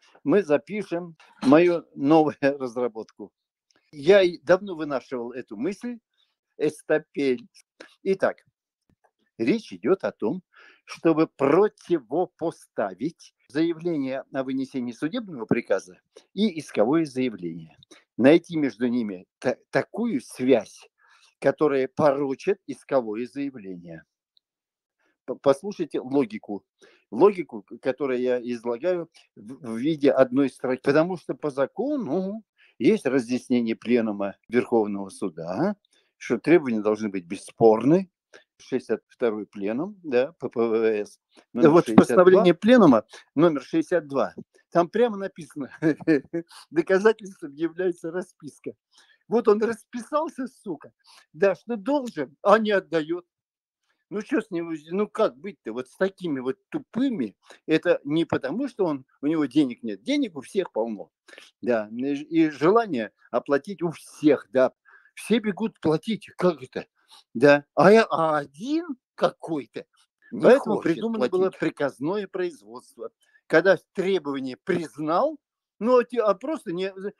мы запишем мою новую разработку. Я давно вынашивал эту мысль, эстапель. Итак, речь идет о том, чтобы противопоставить заявление о вынесении судебного приказа и исковое заявление. Найти между ними такую связь, которая порочит исковое заявление. Послушайте логику, которую я излагаю в виде одной строки. Потому что по закону есть разъяснение пленума Верховного суда, что требования должны быть бесспорны. 62-й пленум, да, ППВС. Вот в постановлении пленума номер 62, там прямо написано, доказательством является расписка. Вот он расписался, сука, да, что должен, а не отдает. Ну, что с ним, ну, как быть-то вот с такими вот тупыми? Это не потому, что у него денег нет. Денег у всех полно. Да, и желание оплатить у всех, да. Все бегут платить. Как это? Да. А один какой-то не Поэтому придумано платить. Было приказное производство. Когда требование признал, ну, а просто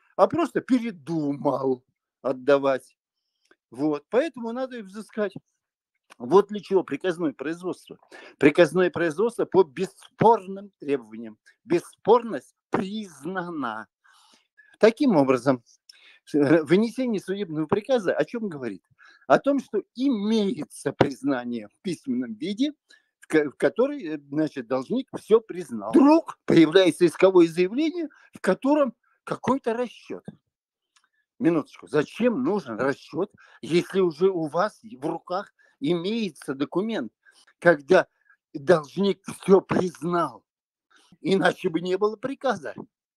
передумал отдавать. Вот. Поэтому надо взыскать. Вот для чего приказное производство. Приказное производство по бесспорным требованиям. Бесспорность признана. Таким образом, вынесение судебного приказа о чем говорит? О том, что имеется признание в письменном виде, в который, значит, должник все признал. Вдруг появляется исковое заявление, в котором какой-то расчет. Минуточку. Зачем нужен расчет, если уже у вас в руках имеется документ, когда должник все признал? Иначе бы не было приказа.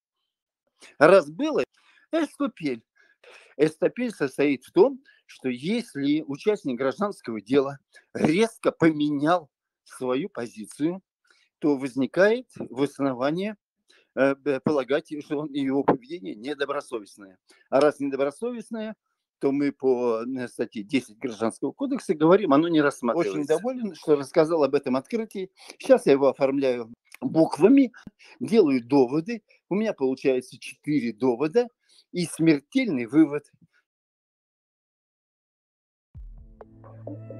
Раз было, эстапель. Эстапель состоит в том, что если участник гражданского дела резко поменял свою позицию, то возникает в основании полагать, что его поведение недобросовестное. А раз недобросовестное, то мы по статье 10 Гражданского кодекса говорим, оно не рассматривается. Очень доволен, что рассказал об этом открытии. Сейчас я его оформляю буквами, делаю доводы. У меня получается 4 довода и смертельный вывод.